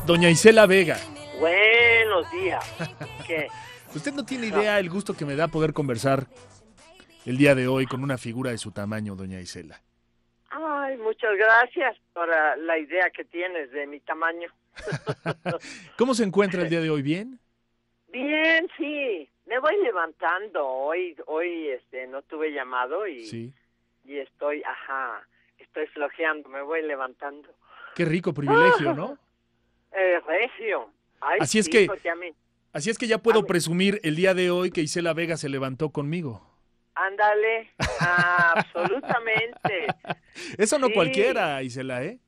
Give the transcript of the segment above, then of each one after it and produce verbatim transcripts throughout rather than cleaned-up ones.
Doña Isela Vega. Buenos días. ¿Qué? Usted no tiene idea el gusto que me da poder conversar el día de hoy con una figura de su tamaño, doña Isela. Ay, muchas gracias por uh, la idea que tienes de mi tamaño. ¿Cómo se encuentra el día de hoy? ¿Bien? Bien, sí. Me voy levantando. Hoy hoy este no tuve llamado y, sí. y estoy, ajá, estoy flojeando, me voy levantando. Qué rico privilegio, ¿no? Eh, regio. Ay, así es sí, que porque a mí, así es que ya puedo mí. presumir el día de hoy que Isela Vega se levantó conmigo. Ándale, ah, absolutamente. Eso no sí. cualquiera, Isela, ¿eh?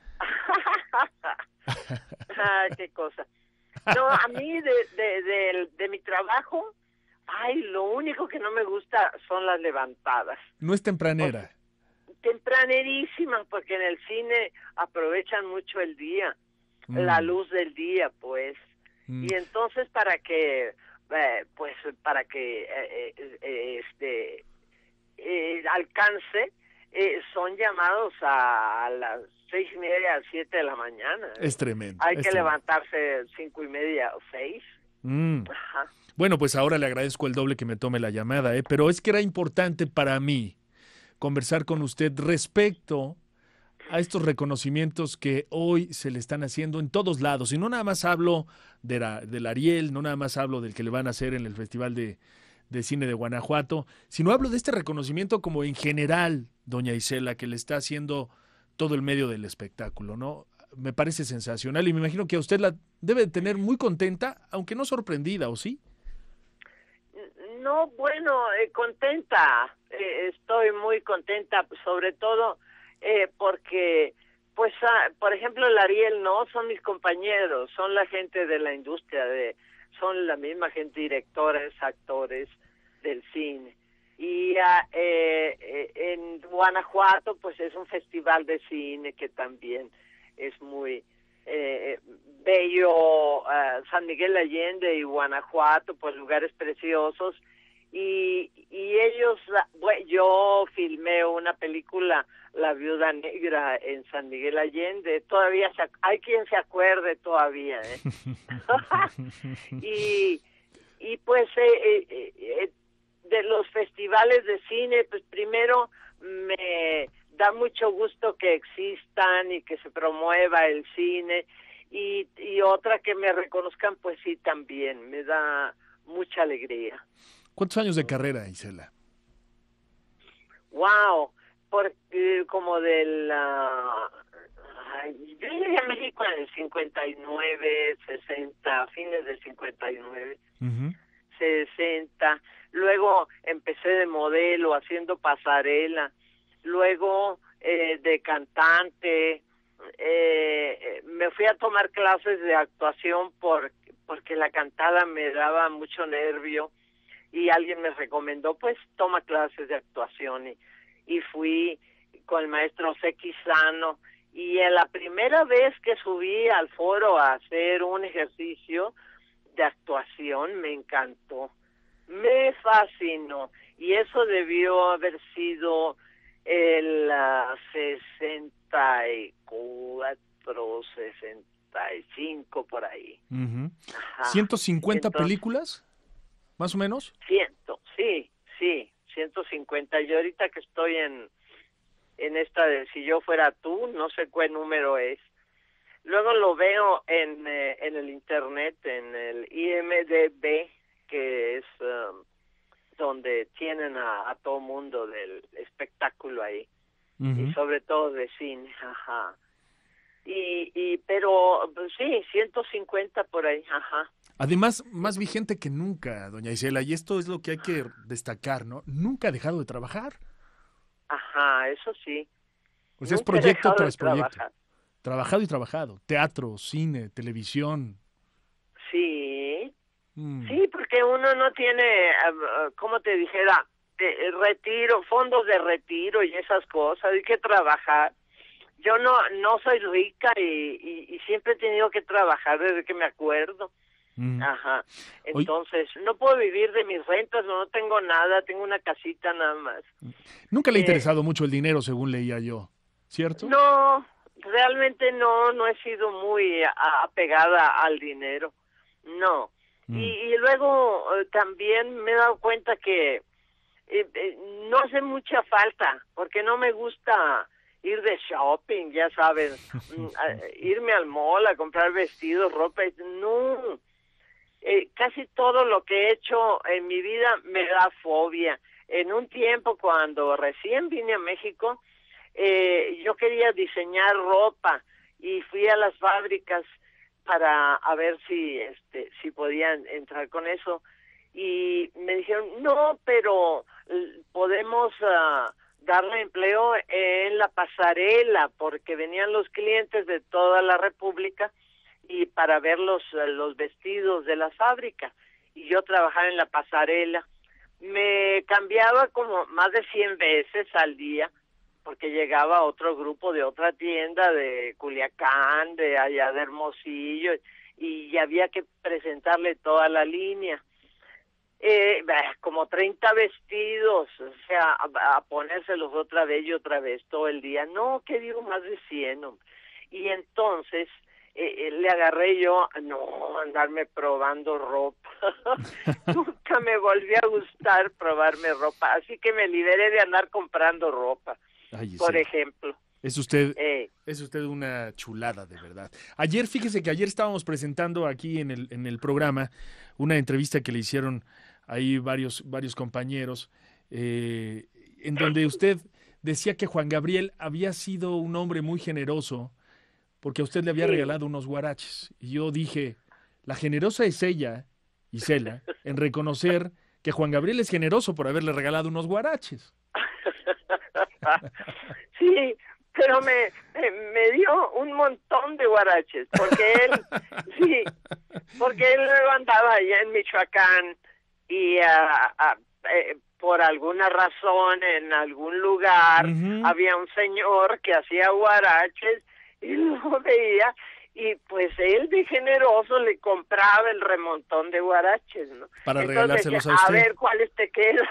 ah, qué cosa. No, a mí de, de, de, de mi trabajo, ay, lo único que no me gusta son las levantadas. No es tempranera. Porque, tempranerísima, porque en el cine aprovechan mucho el día, mm. la luz del día, pues. Mm. Y entonces para que, eh, pues, para que eh, eh, este eh, alcance, eh, son llamados a, a las seis y media, a siete de la mañana. ¿eh? Es tremendo. Hay es que tremendo. levantarse cinco y media o seis. Mm. Ajá. Bueno, pues ahora le agradezco el doble que me tome la llamada, ¿eh? Pero es que era importante para mí conversar con usted respecto a estos reconocimientos que hoy se le están haciendo en todos lados. Y no nada más hablo de la, del Ariel, no nada más hablo del que le van a hacer en el Festival de, de Cine de Guanajuato, sino hablo de este reconocimiento como en general, doña Isela, que le está haciendo todo el medio del espectáculo, ¿no? Me parece sensacional y me imagino que a usted la debe tener muy contenta, aunque no sorprendida, ¿o sí? No, bueno, eh, contenta, eh, estoy muy contenta, sobre todo eh, porque, pues, ah, por ejemplo, el Ariel, ¿no? Son mis compañeros, son la gente de la industria, de, son la misma gente, directores, actores del cine. Y ah, eh, eh, en Guanajuato, pues, es un festival de cine que también es muy eh, bello, uh, San Miguel Allende y Guanajuato, pues lugares preciosos, y, y ellos, bueno, yo filmé una película, La Viuda Negra, en San Miguel Allende, todavía se, hay quien se acuerde todavía, ¿eh? y, y pues eh, eh, eh, de los festivales de cine, pues primero me da mucho gusto que existan y que se promueva el cine, y, y otra que me reconozcan, pues sí, también me da mucha alegría. ¿Cuántos años de carrera, Isela? Wow, porque como del uh, ay, yo llegué a México en el cincuenta y nueve, sesenta, fines del cincuenta y nueve, uh-huh. sesenta, luego empecé de modelo haciendo pasarela, luego eh, de cantante, eh, me fui a tomar clases de actuación por, porque la cantada me daba mucho nervio y alguien me recomendó, pues toma clases de actuación, y, y fui con el maestro José Quisano, y en la primera vez que subí al foro a hacer un ejercicio de actuación me encantó, me fascinó, y eso debió haber sido el uh, sesenta y cuatro, sesenta y cinco, por ahí. Uh-huh. ¿ciento cincuenta Entonces, películas? ¿Más o menos? Ciento, sí, sí, ciento cincuenta. Yo ahorita que estoy en, en esta de Si Yo Fuera Tú, no sé cuál número es. Luego lo veo en, eh, en el internet, en el I M D B, que es um, donde tienen a, a todo mundo del espectáculo ahí, uh-huh. y sobre todo de cine, ajá. Y, y pero pues, sí, ciento cincuenta por ahí, ajá. Además, más vigente que nunca, doña Isela, y esto es lo que hay que destacar, ¿no? Nunca ha dejado de trabajar. Ajá, eso sí. Pues es proyecto tras proyecto. Trabajar. Trabajado y trabajado. Teatro, cine, televisión. Sí. Mm. Sí, porque uno no tiene, uh, ¿cómo te dijera? Eh, retiro, fondos de retiro y esas cosas. Hay que trabajar. Yo no no soy rica y, y, y siempre he tenido que trabajar desde que me acuerdo. Mm. Ajá. Entonces, Hoy... no puedo vivir de mis rentas, no, no tengo nada, tengo una casita nada más. Nunca le ha eh... interesado mucho el dinero, según leía yo, ¿cierto? No, realmente no, no he sido muy a- apegada al dinero, no. Mm. Y, y luego eh, también me he dado cuenta que eh, eh, no hace mucha falta, porque no me gusta ir de shopping, ya saben, irme al mall a comprar vestidos, ropa, no. Eh, casi todo lo que he hecho en mi vida me da fobia. En un tiempo, cuando recién vine a México, eh, yo quería diseñar ropa y fui a las fábricas para a ver si este si podían entrar con eso, y me dijeron, no, pero podemos uh, darle empleo en la pasarela, porque venían los clientes de toda la República y para ver los, los vestidos de la fábrica, y yo trabajaba en la pasarela. Me cambiaba como más de cien veces al día, porque llegaba otro grupo de otra tienda, de Culiacán, de allá de Hermosillo, y había que presentarle toda la línea. Eh, como treinta vestidos, o sea, a, a ponérselos otra vez y otra vez todo el día. No, que digo, más de cien. Y entonces eh, le agarré yo, no, andarme probando ropa. Nunca me volvió a gustar probarme ropa, así que me liberé de andar comprando ropa. Ay, por sí. ejemplo. Es usted, eh, es usted una chulada, de verdad. Ayer, fíjese que ayer estábamos presentando aquí en el, en el programa una entrevista que le hicieron ahí varios, varios compañeros, eh, en donde usted decía que Juan Gabriel había sido un hombre muy generoso porque a usted le había sí. regalado unos guaraches. Y yo dije, la generosa es ella, Isela, en reconocer que Juan Gabriel es generoso por haberle regalado unos guaraches. Sí, pero me, me dio un montón de guaraches, porque él, sí, porque él luego andaba allá en Michoacán y uh, uh, eh, por alguna razón en algún lugar uh-huh. había un señor que hacía guaraches y lo veía, y pues él de generoso le compraba el remontón de guaraches, ¿no? Para Entonces, regalárselos a usted. A ver cuáles te quedan.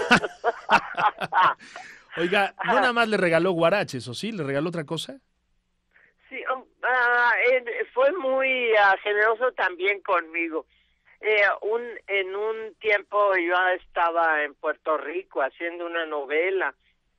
Oiga, no nada más le regaló guaraches, ¿o sí? ¿Le regaló otra cosa? Sí, um, uh, eh, fue muy uh, generoso también conmigo. Eh, un, en un tiempo yo estaba en Puerto Rico haciendo una novela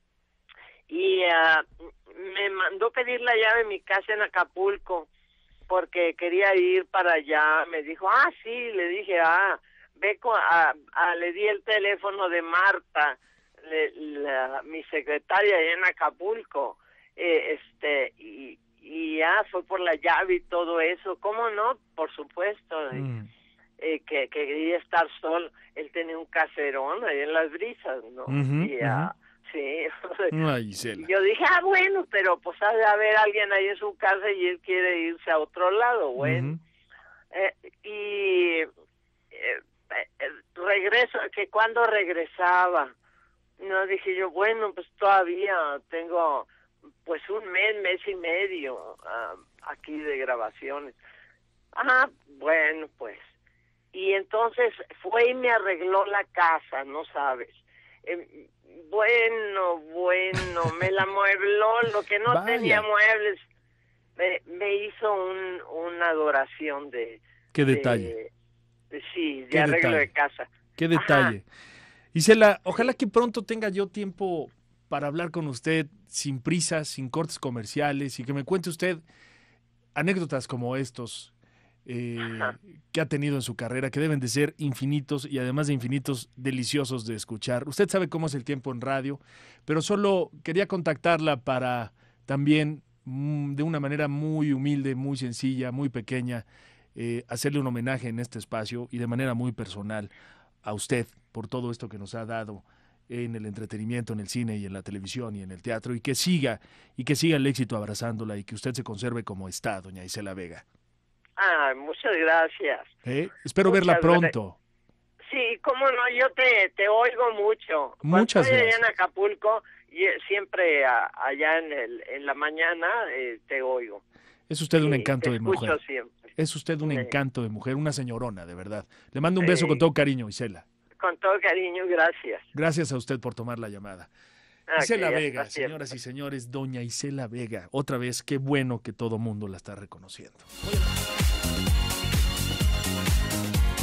y uh, me mandó pedir la llave de mi casa en Acapulco porque quería ir para allá. Me dijo, ah, sí, le dije, ah, ve con, a, a, le di el teléfono de Marta, Le, la, mi secretaria allá en Acapulco, eh, este, y, y ya fue por la llave y todo eso. ¿Cómo no? Por supuesto, mm. eh, que, que quería estar solo. Él tenía un caserón ahí en Las Brisas, ¿no? Uh-huh, y uh-huh. sí. Ay, yo dije, ah, bueno, pero pues ha de haber alguien ahí en su casa y él quiere irse a otro lado, bueno. Uh-huh. Eh, y eh, eh, regreso, que cuando regresaba, no, dije yo, bueno, pues todavía tengo pues un mes, mes y medio uh, aquí de grabaciones. Ah, bueno, pues. Y entonces fue y me arregló la casa, no sabes. Eh, bueno, bueno, me la muebló, lo que no Vaya. tenía muebles. Me, me hizo un, una adoración de... ¿Qué detalle? De, de, sí, de ¿Qué arreglo detalle? de casa. ¿Qué detalle? Ajá. Isela, ojalá que pronto tenga yo tiempo para hablar con usted sin prisas, sin cortes comerciales, y que me cuente usted anécdotas como estos eh, que ha tenido en su carrera, que deben de ser infinitos y además de infinitos, deliciosos de escuchar. Usted sabe cómo es el tiempo en radio, pero solo quería contactarla para también, mm, de una manera muy humilde, muy sencilla, muy pequeña, eh, hacerle un homenaje en este espacio y de manera muy personal a usted por todo esto que nos ha dado en el entretenimiento, en el cine y en la televisión y en el teatro, y que siga, y que siga el éxito abrazándola y que usted se conserve como está, doña Isela Vega. Ah, muchas gracias. ¿Eh? Espero muchas verla pronto. Sí, cómo no, yo te, te oigo mucho. Muchas Cuando estoy gracias. allá en Acapulco, siempre a, allá en, el, en la mañana eh, te oigo. Es usted un sí, encanto te de mujer. Siempre. Es usted un sí. encanto de mujer, una señorona, de verdad. Le mando un beso sí. con todo cariño, Isela. Con todo cariño, gracias. Gracias a usted por tomar la llamada. Ah, Isela Vega, señoras y señores, doña Isela Vega. Otra vez, qué bueno que todo mundo la está reconociendo.